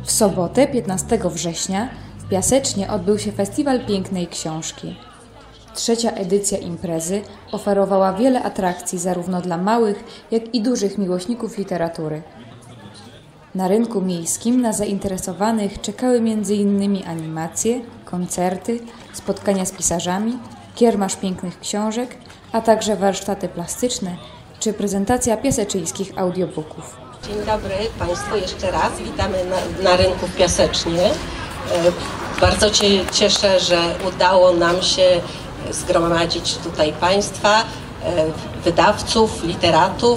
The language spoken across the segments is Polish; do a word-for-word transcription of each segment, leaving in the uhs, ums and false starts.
W sobotę, piętnastego września, w Piasecznie odbył się Festiwal Pięknej Książki. Trzecia edycja imprezy oferowała wiele atrakcji zarówno dla małych, jak i dużych miłośników literatury. Na rynku miejskim na zainteresowanych czekały między innymi animacje, koncerty, spotkania z pisarzami, kiermasz pięknych książek, a także warsztaty plastyczne czy prezentacja piaseczyńskich audiobooków. Dzień dobry Państwu jeszcze raz. Witamy na, na rynku w Piasecznie. Bardzo się cieszę, że udało nam się zgromadzić tutaj Państwa, wydawców, literatów,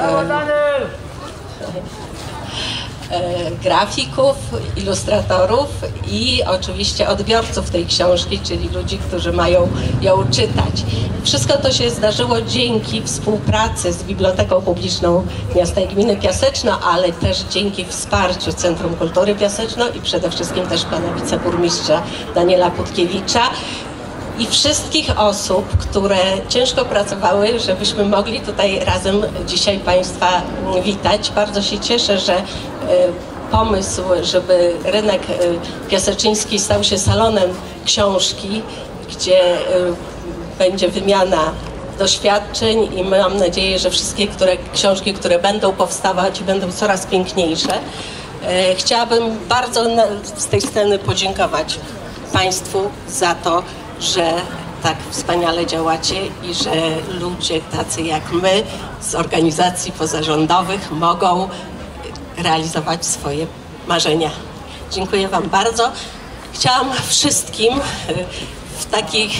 grafików, ilustratorów i oczywiście odbiorców tej książki, czyli ludzi, którzy mają ją czytać. Wszystko to się zdarzyło dzięki współpracy z Biblioteką Publiczną Miasta i Gminy Piaseczno, ale też dzięki wsparciu Centrum Kultury Piaseczno i przede wszystkim też pana wiceburmistrza Daniela Putkiewicza i wszystkich osób, które ciężko pracowały, żebyśmy mogli tutaj razem dzisiaj Państwa witać. Bardzo się cieszę, że pomysł, żeby rynek piaseczyński stał się salonem książki, gdzie będzie wymiana doświadczeń i mam nadzieję, że wszystkie które, książki, które będą powstawać, będą coraz piękniejsze. Chciałabym bardzo z tej sceny podziękować Państwu za to, że tak wspaniale działacie i że ludzie tacy jak my z organizacji pozarządowych mogą realizować swoje marzenia. Dziękuję Wam bardzo. Chciałam wszystkim w takich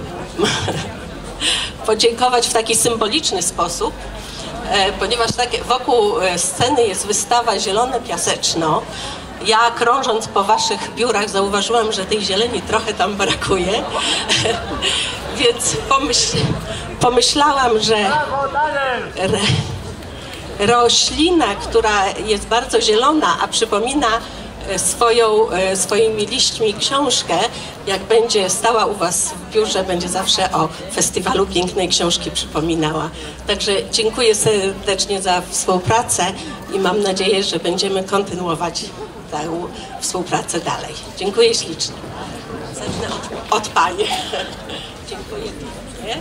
podziękować w taki symboliczny sposób, ponieważ tak wokół sceny jest wystawa Zielone Piaseczno. Ja krążąc po waszych biurach zauważyłam, że tej zieleni trochę tam brakuje, więc pomyśl, pomyślałam, że re, roślina, która jest bardzo zielona, a przypomina swoją, swoimi liśćmi książkę, jak będzie stała u was w biurze, będzie zawsze o Festiwalu Pięknej Książki przypominała. Także dziękuję serdecznie za współpracę i mam nadzieję, że będziemy kontynuować tę współpracę dalej. Dziękuję ślicznie. Zacznę od, od Pani. Dziękuję pięknie.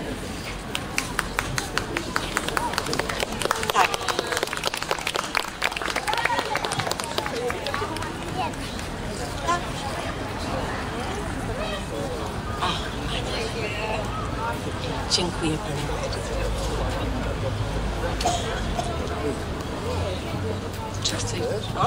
Tak. Dziękuję Pani. Czy chce o.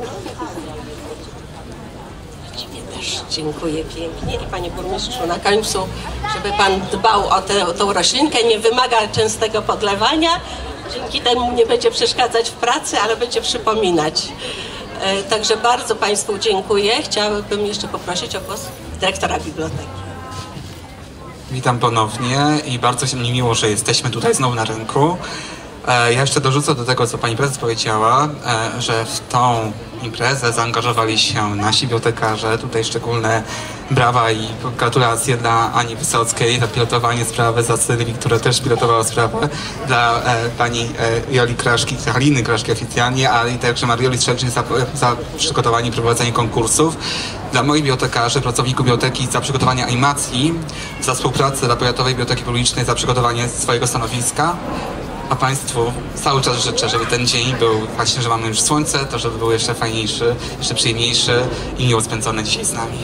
Ciebie też dziękuję pięknie i Panie Burmistrzu, na końcu, żeby Pan dbał o tę, o tą roślinkę, nie wymaga częstego podlewania, dzięki temu nie będzie przeszkadzać w pracy, ale będzie przypominać. E, także bardzo Państwu dziękuję. Chciałabym jeszcze poprosić o głos dyrektora biblioteki. Witam ponownie i bardzo się mi miło, że jesteśmy tutaj znowu na rynku. Ja jeszcze dorzucę do tego, co pani prezes powiedziała, że w tą imprezę zaangażowali się nasi bibliotekarze. Tutaj szczególne brawa i gratulacje dla Ani Wysockiej za pilotowanie sprawy, za Sylwii, która też pilotowała sprawę, dla e, pani e, Joli Kraszki, Haliny Kraszki oficjalnie, ale i także Marioli Strzelczyk za, za przygotowanie i prowadzenie konkursów. Dla moich bibliotekarzy, pracowników biblioteki za przygotowanie animacji, za współpracę dla Powiatowej Biblioteki Publicznej, za przygotowanie swojego stanowiska. A Państwu cały czas życzę, żeby ten dzień był właśnie, że mamy już słońce, to żeby był jeszcze fajniejszy, jeszcze przyjemniejszy i miło spędzony dzisiaj z nami.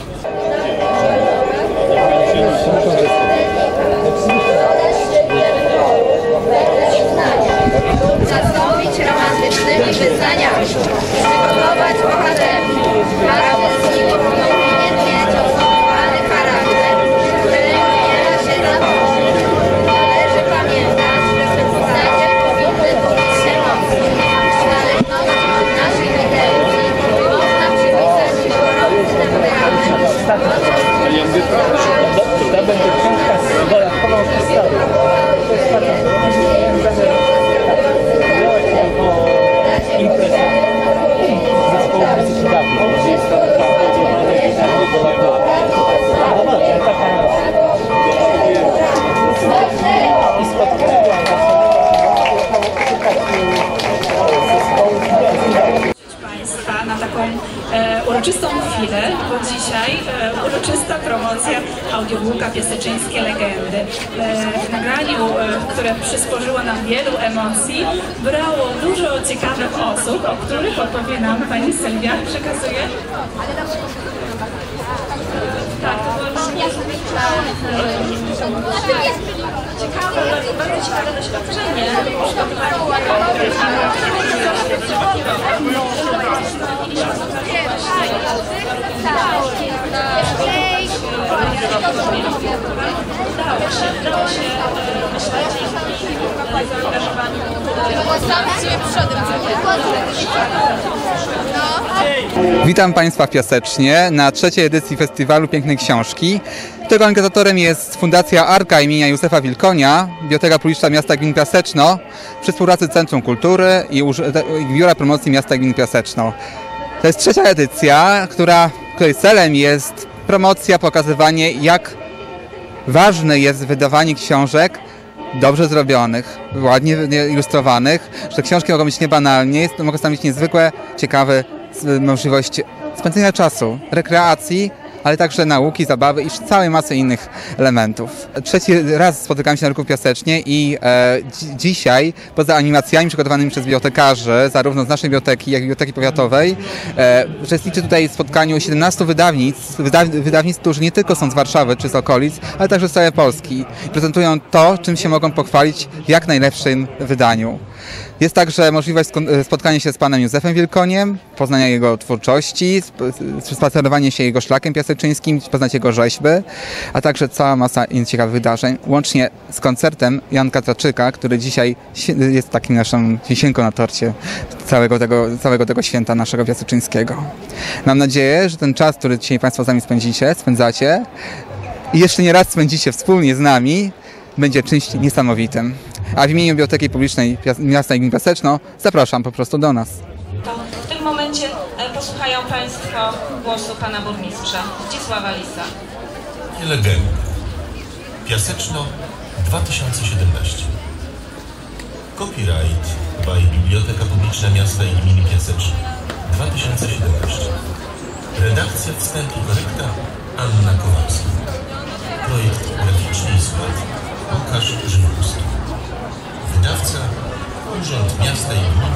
Zastąpić romantycznymi wyznaniami, przygotować bohaterów, każdy z nich powinien mieć osobowany charakter, którego nie da się zapoznać. Należy pamiętać, że te postacie powinny budzić emocje. W zależności od naszej intencji można przypisać ich gorący temperament, Państwa na taką e, uroczystą chwilę, bo dzisiaj e, uroczysta promocja audiobooka Piaseczyńskie Legendy. E, w nagraniu, e, które przysporzyło nam wielu emocji, brało dużo ciekawych osób, o których opowie nam pani Sylwia. Przekazuję. Tak, to było ciekawe, bardzo ciekawe doświadczenie. Udało się, myślę, dzięki zaangażowaniu. Witam Państwa w Piasecznie na trzeciej edycji Festiwalu Pięknej Książki, którego organizatorem jest Fundacja Arka imienia Józefa Wilkonia, Biblioteka Publiczna Miasta i Gminy Piaseczno, przy współpracy Centrum Kultury i Biura Promocji Miasta i Gminy Piaseczno. To jest trzecia edycja, która, której celem jest promocja, pokazywanie, jak ważne jest wydawanie książek dobrze zrobionych, ładnie ilustrowanych, że książki mogą być niebanalnie, mogą stanowić niezwykłe, ciekawe możliwość spędzenia czasu, rekreacji, ale także nauki, zabawy i całej masy innych elementów. Trzeci raz spotykamy się na rynku Piasecznie i e, dzi dzisiaj, poza animacjami przygotowanymi przez bibliotekarzy, zarówno z naszej biblioteki, jak i biblioteki powiatowej, e, uczestniczy tutaj w spotkaniu siedemnastu wydawnictw, wydaw wydawnictw, którzy nie tylko są z Warszawy czy z okolic, ale także z całej Polski. Prezentują to, czym się mogą pochwalić w jak najlepszym wydaniu. Jest także możliwość spotkania się z panem Józefem Wilkoniem, poznania jego twórczości, spacerowanie się jego szlakiem piaseczyńskim, poznać jego rzeźby, a także cała masa innych ciekawych wydarzeń, łącznie z koncertem Janka Traczyka, który dzisiaj jest takim naszą wisienką na torcie całego tego, całego tego święta naszego piaseczyńskiego. Mam nadzieję, że ten czas, który dzisiaj Państwo z nami spędzicie, spędzacie i jeszcze nie raz spędzicie wspólnie z nami, będzie czymś niesamowitym. A w imieniu Biblioteki Publicznej Miasta i Gminy Piaseczno zapraszam po prostu do nas. To w tym momencie posłuchają Państwo głosu Pana Burmistrza Zdzisława Lisa. Legendy. Piaseczno dwa tysiące siedemnaście. Copyright by Biblioteka Publiczna Miasta i Gminy Piaseczno dwa tysiące siedemnaście. Redakcja, wstęp i korekta Anna Kowalska. Projekt graficzny i skład Łukasz Żywowski. Wydawca Urząd Miasta i Gminy